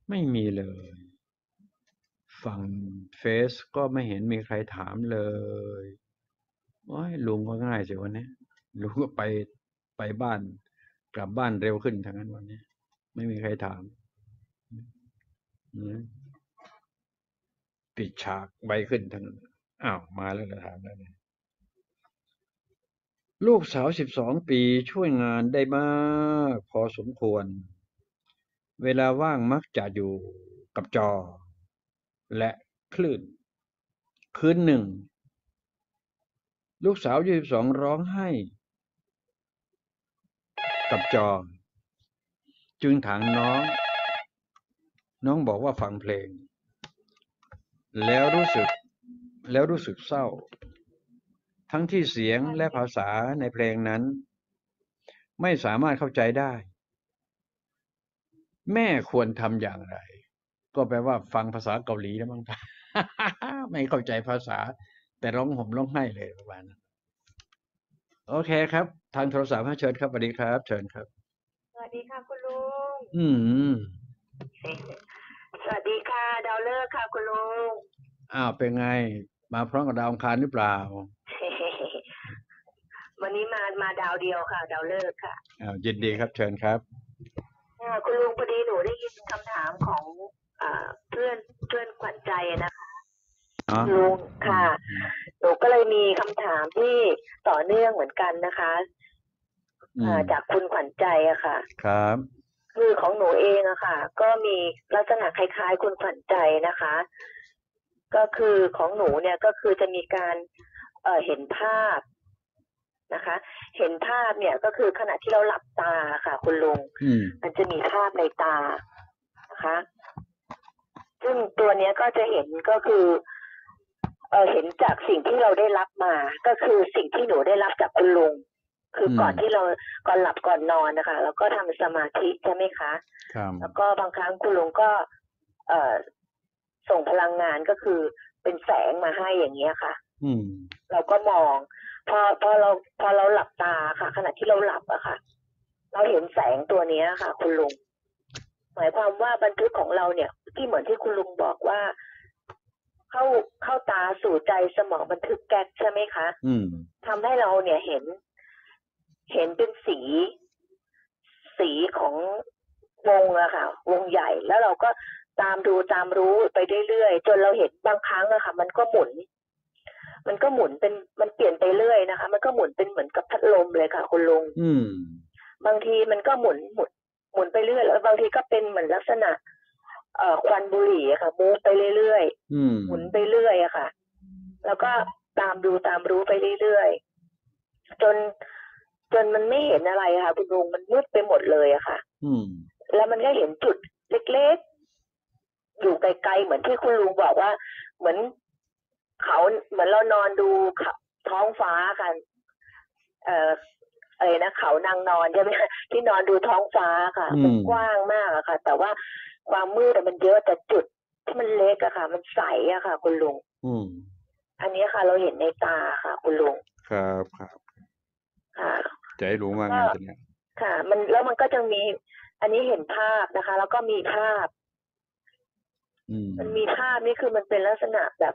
ไม่มีเลยฝั่งเฟซก็ไม่เห็นมีใครถามเลยโอ้ยลุงก็ง่ายสิวันนี้ลุงก็ไปบ้านกลับบ้านเร็วขึ้นทั้งนั้นวันนี้ไม่มีใครถามอืมปิดฉากไวขึ้นทั้งนั้นอ้าวมาแล้วถามแล้วเนี่ยลูกสาว12 ปีช่วยงานได้มากพอสมควรเวลาว่างมักจะอยู่กับจอและคลื่นคืนหนึ่งลูกสาวอายุ12ร้องไห้กับจอจึงถามน้องบอกว่าฟังเพลงแล้วรู้สึกแล้วรู้สึกเศร้าทั้งที่เสียงและภาษาในเพลงนั้นไม่สามารถเข้าใจได้แม่ควรทำอย่างไรก็แปลว่าฟังภาษาเกาหลีแล้วมั้ง ไม่เข้าใจภาษาแต่ร้องห่มร้องไห้เลยประมาณนั้นโอเคครับทางโทรศัพท์ให้เชิญครับสวัสดีครับเชิญครับสวัสดีค่ะคุณลุงอืมสวัสดีค่ะดาวเลิกษ์ค่ะคุณลุงอ้าวเป็นไงมาพร้อมกับดาวอังคารหรือเปล่าวันนี้มาดาวเดียวค่ะดาวเลิกษ์ค่ะอ้าวยินดีครับเชิญครับคุณลุงพอดีหนูได้ยินคำถามของเพื่อนขวัญใจนะคะอ๋อลุงค่ะหนูก็เลยมีคำถามที่ต่อเนื่องเหมือนกันนะคะจากคุณขวัญใจอะค่ะครับคือของหนูเองอะค่ะ ก็มีลักษณะคล้ายๆคุณขวัญใจนะคะ ก็คือของหนูเนี่ยก็คือจะมีการเห็นภาพนะคะ เห็นภาพเนี่ยก็คือขณะที่เราหลับตาค่ะคุณลุงมันจะมีภาพในตานะคะซึ่งตัวเนี้ยก็จะเห็นก็คือเห็นจากสิ่งที่เราได้รับมาก็คือสิ่งที่หนูได้รับจากคุณลุงคือก่อนที่เราก่อนหลับก่อนนอนนะคะแล้วก็ทำสมาธิใช่ไหมคะแล้วก็บางครั้งคุณลุงก็ส่งพลังงานก็คือเป็นแสงมาให้อย่างเงี้ยค่ะเราก็มองพอเราหลับตาค่ะขณะที่เราหลับอะค่ะเราเห็นแสงตัวเนี้ยค่ะคุณลุงหมายความว่าบันทึกของเราเนี่ยที่เหมือนที่คุณลุงบอกว่าเข้าตาสู่ใจสมองบันทึกแก๊สใช่ไหมคะทำให้เราเนี่ยเห็นเป็นสีของวงอะค่ะวงใหญ่แล้วเราก็ตามดูตามรู้ไปเรื่อยๆจนเราเห็นบางครั้งอะค่ะมันก็หมุนเป็นมันเปลี่ยนไปเรื่อยนะคะมันก็หมุนเป็นเหมือนกับพัดลมเลยค่ะคุณลุงบางทีมันก็หมุนไปเรื่อยแล้วบางทีก็เป็นเหมือนลักษณะควันบุหรี่ค่ะมูฟไปเรื่อยๆหมุนไปเรื่อยอะค่ะแล้วก็ตามดูตามรู้ไปเรื่อยๆจนมันไม่เห็นอะไรค่ะคุณลุงมันมืดไปหมดเลยอะค่ะแล้วมันก็เห็นจุดเล็กๆอยู่ไกลๆเหมือนที่คุณลุงบอกว่าเหมือนเขาเหมือนเรานอนดูท้องฟ้ากันนะเขานางนอนใช่ไหมที่นอนดูท้องฟ้าค่ะมันกว้างมากอะค่ะ แต่ว่าความมืดมันเยอะแต่จุดที่มันเล็กอะค่ะ มันใสอะค่ะ คุณลุงอันนี้ค่ะ เราเห็นในตาค่ะ คุณลุงครับค่ะใจรู้ว่าไงตัวเนี้ยค่ะ มันแล้วมันก็จะมี อันนี้เห็นภาพนะคะ แล้วก็มีภาพมันมีภาพนี่คือมันเป็นลักษณะแบบ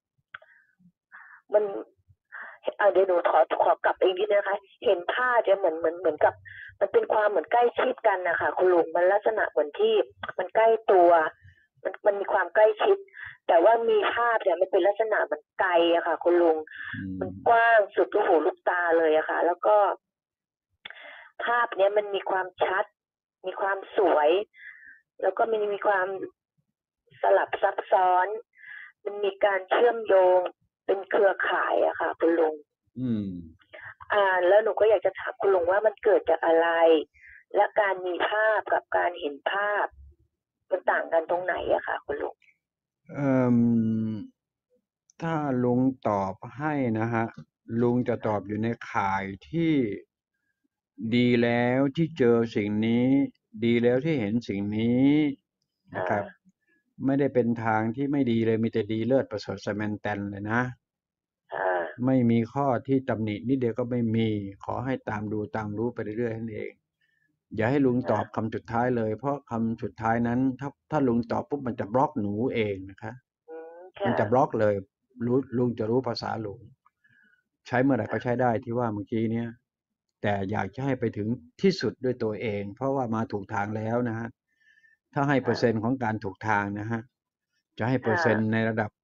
มันเดี๋ยวหนูขอกลับอีกนิดนะคะ เห็นภาพจะเหมือนกับ มันเป็นความเหมือนใกล้ชิดกันนะคะคุณลุงมันลักษณะเหมือนที่มันใกล้ตัวมันมีความใกล้ชิด แต่ว่ามีภาพเนี่ยมันเป็นลักษณะมันไกลอะค่ะคุณลุงมันกว้างสุดลูกหูลูกตาเลยอะค่ะ แล้วก็ ภาพเนี้ยมันมีความชัด มีความสวย แล้วก็มันมีความสลับซับซ้อน มันมีการเชื่อมโยงเป็นเครือข่ายอะค่ะคุณลุงแล้วหนูก็อยากจะถามคุณลุงว่ามันเกิดจากอะไร และการมีภาพกับการเห็นภาพมันต่างกันตรงไหนอะค่ะคุณลุงถ้าลุงตอบให้นะฮะลุงจะตอบอยู่ในข่ายที่ดีแล้วที่เจอสิ่งนี้ ดีแล้วที่เห็นสิ่งนี้นะครับไม่ได้เป็นทางที่ไม่ดีเลยมีแต่ดีเลิศประเสริฐแซมนแตนเลยนะไม่มีข้อที่ตำหนินิดเดียวก็ไม่มีขอให้ตามดูตามรู้ไปเรื่อยๆนั่นเองอย่าให้ลุงตอบค่ะคำสุดท้ายเลย เพราะคำสุดท้ายนั้น ถ้าลุงตอบปุ๊บมันจะบล็อกหนูเองนะคะ มันค่ะจะบล็อกเลยลุงจะรู้ภาษาลุงใช้เมื่อไหร่ก็ใช้ได้ที่ว่าเมื่อกี้เนี้ยแต่อยากจะให้ไปถึงที่สุดด้วยตัวเอง เพราะว่ามาถูกทางแล้วนะฮะถ้าให้เปอร์เซ็นต์ของการถูกทางนะฮะจะให้เปอร์ค่ะเซ็นต์ในระดับ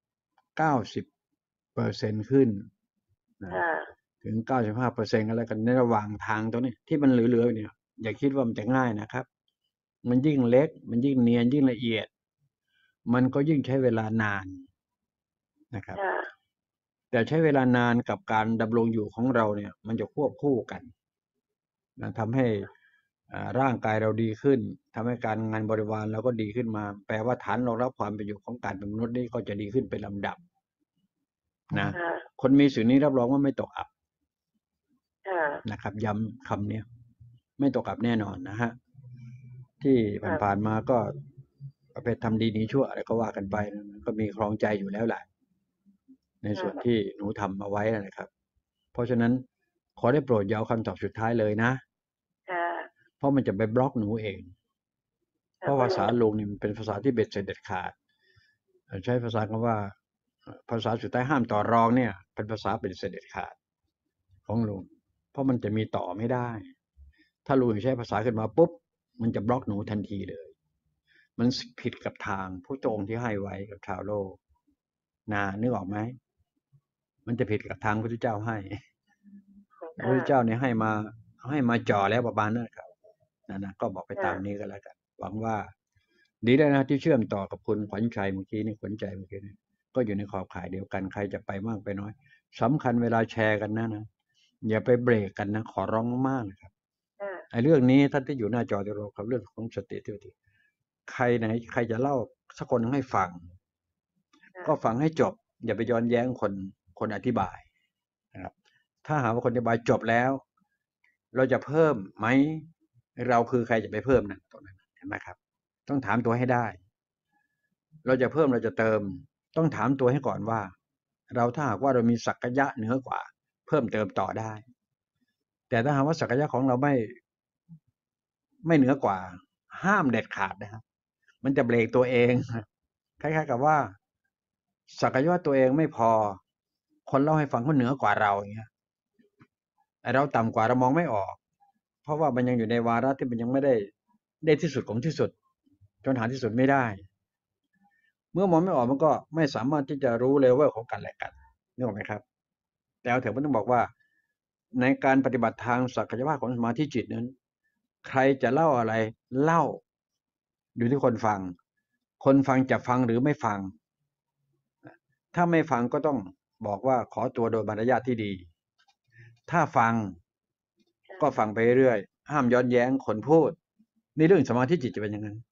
90%ขึ้นนะค่ะถึง95%กันแล้วกันในระหว่างทางตรงนี้ที่มันเหลือๆเนี่ยอย่าคิดว่ามันจะง่ายนะครับมันยิ่งเล็กมันยิ่งเนียนยิ่งละเอียดมันก็ยิ่งใช้เวลานานนะครับค่ะแต่ใช้เวลานานกับการดำรงอยู่ของเราเนี่ยมันจะควบคู่กันนะทำให้ร่างกายเราดีขึ้นทำให้การงานบริวารเราก็ดีขึ้นมาแปลว่าฐานรองรับความเป็นอยู่ของการเป็นมนุษย์นี่ก็จะดีขึ้นเป็นลำดับนะค่ะคนมีสิ่งนี้รับรองว่าไม่ตกอับค่ะนะครับย้ำคำนี้ไม่ตกอับแน่นอนนะฮะที่ค่ะผ่านๆมาก็ประเภททำดีหนีชั่วอะไรก็ว่ากันไปก็มีครองใจอยู่แล้วแหละในส่วนที่หนูทำเอาไว้นะครับ เพราะฉะนั้นขอได้โปรดอย่าเอาคำตอบสุดท้ายเลยนะค่ะเพราะมันจะไปบล็อกหนูเอง เพค่ะคุณลุงราะภาษาลุงนี่มันเป็นภาษาที่เบ็ดเสร็จเด็ดขาดใช้ภาษาคำว่าภาษาสุดท้ายห้ามต่อรองเนี่ยเป็นภาษาเบ็ดเสร็จเด็ดขาดของลุงเพราะมันจะมีต่อไม่ได้ ถ้าลุงใช้ภาษาขึ้นมาปุ๊บมันจะบล็อกหนูทันทีเลย มันผิดกับทางผู้ตรงที่ให้ไว้กับชาวโลกนึกออกไหมมันจะผิดกับทางพระพุทธเจ้าให้ พระพุทธค่ะเจ้าเนี่ยให้มาจ่อแล้วประมาณนั้นครับนะก็บอกไปตามค่ะนี้ก็แล้วกันหวังว่าดีแล้วนะที่เชื่อมต่อกับคุณขวัญชัยเมื่อกี้นี่ขวัญใจเมื่อกี้นี่ก็อยู่ในขอบข่ายเดียวกันใครจะไปมากไปน้อยสำคัญเวลาแชร์กันนะอย่าไปเบรกกันนะขอร้องมากนะครับค่ะไอ้เรื่องนี้ท่านที่อยู่หน้าจอจะรู้ครับเรื่องของสติที่ใครจะเล่าสักคนให้ฟังก็ฟังให้จบอย่าไปย้อนแย้งคนอธิบายนะครับถ้าหากว่าคนอธิบายจบแล้วเราจะเพิ่มไหมเราคือใครจะไปเพิ่มนะตรงนั้นเห็นไหมครับต้องถามตัวให้ได้เราจะเพิ่มเราจะเติมต้องถามตัวให้ก่อนว่าเราถ้าหากว่าเรามีศักยะเหนือกว่าเพิ่มเติมต่อได้แต่ถ้าหากว่าศักยะของเราไม่เหนือกว่าห้ามเด็ดขาดนะครับมันจะเบรกตัวเองคล้ายๆกับว่าศักยะตัวเองไม่พอคนเล่าให้ฟังเขาเหนือกว่าเราอย่างเงี้ยเราต่ำกว่าเรามองไม่ออกเพราะว่ามันยังอยู่ในวาระที่มันยังไม่ได้ที่สุดของที่สุดจนหาที่สุดไม่ได้เมื่อมองไม่ออกมันก็ไม่สามารถที่จะรู้เลเวลของกันและกันนึกออกไหมครับแต่เอาเถอะผมต้องบอกว่าในการปฏิบัติทางศักยภาพของสมาธิจิตนั้นใครจะเล่าอะไรเล่าอยู่ที่คนฟังคนฟังจะฟังหรือไม่ฟังถ้าไม่ฟังก็ต้องบอกว่าขอตัวโดยมารยาทที่ดีถ้าฟังก็ฟังไปเรื่อยห้ามย้อนแย้งคนพูดนี่เรื่องสมาธิจิตจะเป็นอย่างนั้น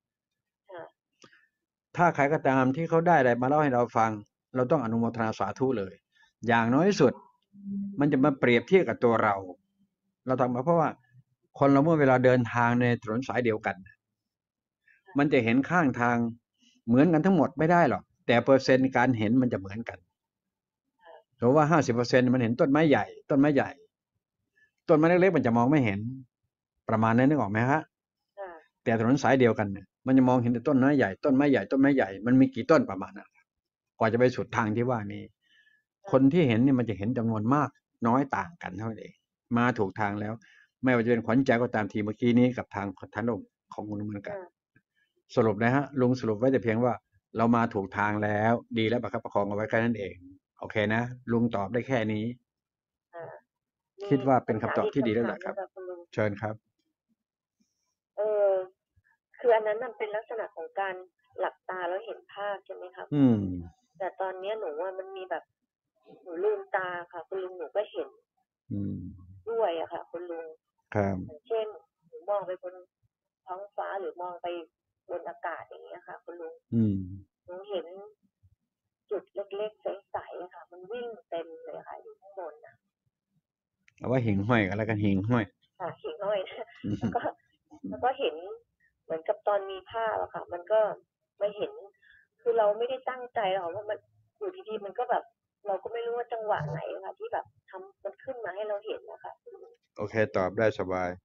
ถ้าใครก็ตามที่เขาได้อะไรมาเล่าให้เราฟังเราต้องอนุโมทนาสาธุเลยอย่างน้อยสุดมันจะมาเปรียบเทียบกับตัวเราทำมาเพราะว่าคนเราเมื่อเวลาเดินทางในถนนสายเดียวกันมันจะเห็นข้างทางเหมือนกันทั้งหมดไม่ได้หรอกแต่เปอร์เซ็นต์การเห็นมันจะเหมือนกันสมมติว่า50%มันเห็นต้นไม้ใหญ่ต้นไม้ใหญ่ต้นไม้เล็กๆมันจะมองไม่เห็นประมาณนั้นนึกออกไหมฮะแต่ถนนสายเดียวกันเนี่ยมันจะมองเห็นแต่ต้นไม้ใหญ่ต้นไม้ใหญ่ต้นไม้ใหญ่มันมีกี่ต้นประมาณนั้นกว่าจะไปสุดทางที่ว่านี้คนที่เห็นเนี่ยมันจะเห็นจำนวนมากน้อยต่างกันเท่านั้นเองมาถูกทางแล้วไม่ว่าจะเป็นขวัญใจก็ตามทีเมื่อกี้นี้กับทางท่านของคุณเหมือนกันสรุปนะฮะลุงสรุปไว้แต่เพียงว่าเรามาถูกทางแล้วดีแล้วประคับประคองเอาไว้แค่นั้นเองโอเคนะลุงตอบได้แค่นี้คิดว่าเป็นคำตอบที่ดีแล้วแหละครับเชิญครับเออคืออันนั้นมันเป็นลักษณะของการหลับตาแล้วเห็นภาพใช่ไหมครับแต่ตอนนี้หนูว่ามันมีแบบหนูลืมตาค่ะคุณลุงหนูก็เห็นด้วยอะค่ะ คุณลุงอย่างเช่นหนูมองไปบนท้องฟ้าหรือมองไปบนอากาศอย่างเงี้ยค่ะ คุณลุงหนูเห็นจุดเล็กๆใสๆค่ะมันวิ่งเต็มเลยค่ะอยู่ข้างบนนะเอาว่าหิ่งห้อยกันแล้วกันหิ่งห้อยค่ะหิ่งห้อยแล้วก็เห็นเหมือนกับตอนมีภาพอะค่ะ มันก็ไม่เห็น คือเราไม่ได้ตั้งใจหรอกว่ามันอยู่ดีๆมันก็แบบ เราก็ไม่รู้ว่าจังหวะไหนค่ะที่แบบทำมันขึ้นมาให้เราเห็นนะคะโอเคตอบได้สบาย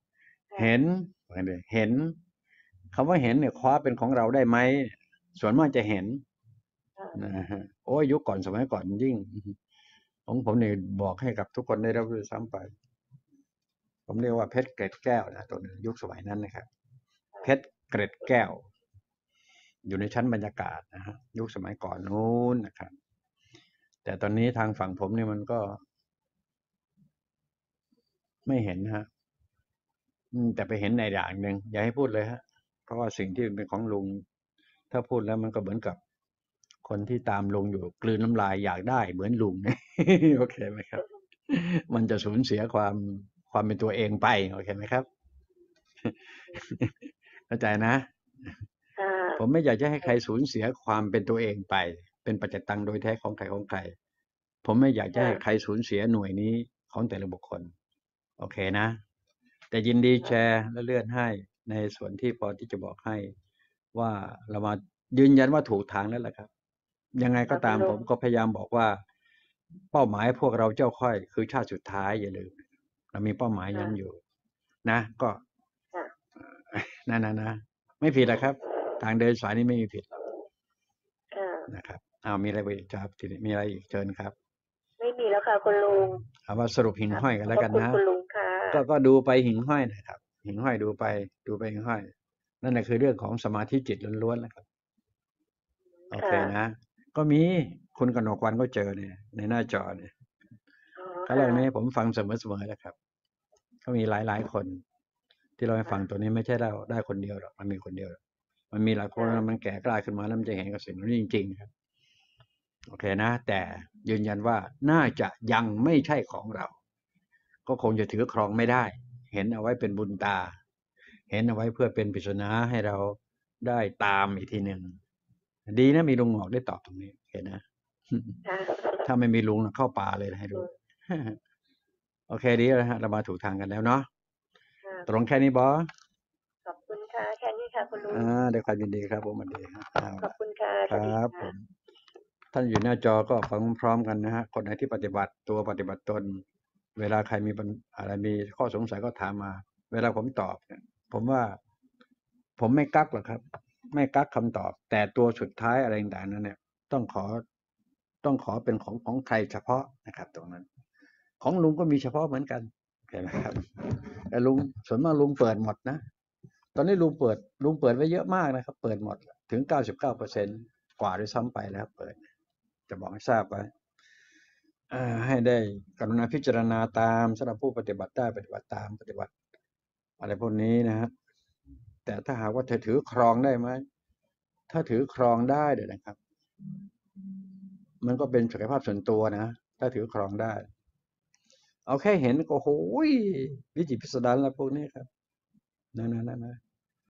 ค่ะเห็นเห็นคำว่าเห็นเนี่ยคว้าเป็นของเราได้ไหมส่วนมากจะเห็นค่ะนะฮะโอ้ยยุคก่อนสมัยก่อนยิ่งของผมเนี่ยบอกให้กับทุกคนได้รับรู้ซ้ำไปผมเรียกว่าเพชรเกล็ดแก้วนะตัวหนึ่งยุคสมัยนั้นนะครับเพชรเกล็ดแก้วอยู่ในชั้นบรรยากาศนะฮะยุคสมัยก่อนนู้นนะครับแต่ตอนนี้ทางฝั่งผมเนี่ยมันก็ไม่เห็นฮะแต่ไปเห็นในอย่างหนึ่งอย่าให้พูดเลยฮะเพราะว่าสิ่งที่เป็นของลุงถ้าพูดแล้วมันก็เหมือนกับคนที่ตามลุงอยู่กลืนน้ำลายอยากได้เหมือนลุง โอเคไหมครับมันจะสูญเสียความเป็นตัวเองไปโอเคไหมครับเข้าใจนะค่ะผมไม่อยากจะให้ใครสูญเสียความเป็นตัวเองไปเป็นปัจจตังโดยแท้ของใครของใครผมไม่อยากจะให้ใครสูญเสียหน่วยนี้ของแต่ละบุคคลโอเคนะแต่ยินดีแชร์และเลื่อนให้ในส่วนที่พอที่จะบอกให้ว่าเรามายืนยันว่าถูกทางแล้วแหละครับยังไงก็ตามผมก็พยายามบอกว่าเป้าหมายพวกเราเจ้าค่อยคือชาติสุดท้ายอย่าลืมเรามีเป้าหมายนั้นอยู่นะก็นะไม่ผิดนะครับทางเดินสายนี้ไม่มีผิดนะครับมีอะไรอีกครับทีนี้มีอะไรอีกเชิญครับไม่มีแล้วค่ะคุณลุงเอาว่าสรุปหิ่งห้อยกันแล้วกันนะคุณลุงค่ะก็ดูไปหิ่งห้อยนะครับหิ่งห้อยดูไปหิ่งห้อยนั่นแหละคือเรื่องของสมาธิจิตล้วนๆนะครับโอเคนะก็มีคุณกนกวันก็เจอเนี่ยในหน้าจอเนี่ยครั้งแรกนี้ผมฟังเสมอๆนะครับก็มีหลายคนที่เราให้ฟังตัวนี้ไม่ใช่ได้คนเดียวหรอกมันมีคนเดียวมันมีหลายคนมันแก่กล้าขึ้นมาแล้วมันจะเห็นกับสิ่งนี้จริงๆครับโอเคนะแต่ยืนยันว่าน่าจะยังไม่ใช่ของเราก็คงจะถือครองไม่ได้เห็นเอาไว้เป็นบุญตาเห็นเอาไว้เพื่อเป็นปริศนาให้เราได้ตามอีกทีหนึ่งดีนะมีลุงหงอกได้ตอบตรงนี้เห็นนะถ้าไม่มีลุงเข้าป่าเลยให้ดูโอเคดีแล้วฮะเรามาถูกทางกันแล้วเนาะตรงแค่นี้บอขอบคุณค่ะแค่นี้ค่ะคุณลุงด้วยความยินดีครับผมสวัสดีครับขอบคุณค่ะครับผมท่านอยู่หน้าจอก็ฟังพร้อมกันนะฮะคนไหนที่ปฏิบัติตัวปฏิบัติตนเวลาใครมีอะไรมีข้อสงสัยก็ถามมาเวลาผมตอบเนี่ยผมว่าผมไม่กักหรอกครับไม่กักคำตอบแต่ตัวสุดท้ายอะไรต่างๆนั้นเนี่ยต้องขอเป็นของใครเฉพาะนะครับตรงนั้นของลุงก็มีเฉพาะเหมือนกันเห็นไหมครับแต่ลุงส่วนมากลุงเปิดหมดนะตอนนี้ลุงเปิดไว้เยอะมากนะครับเปิดหมดถึง99%กว่าด้วยซ้ำไปแล้วเปิดจะบอกให้ทราบไว้ให้ได้กรุณาพิจารณาตามสำหรับผู้ปฏิบัติได้ปฏิบัติตามปฏิบัติอะไรพวกนี้นะฮะแต่ถ้าหากว่าเธอถือครองได้ไหมถ้าถือครองได้เดี๋ยวนะครับมันก็เป็นศักยภาพส่วนตัวนะถ้าถือครองได้เอาแค่เห็นก็โหยวิจิตรพิสดารแล้วพวกนี้ครับนะ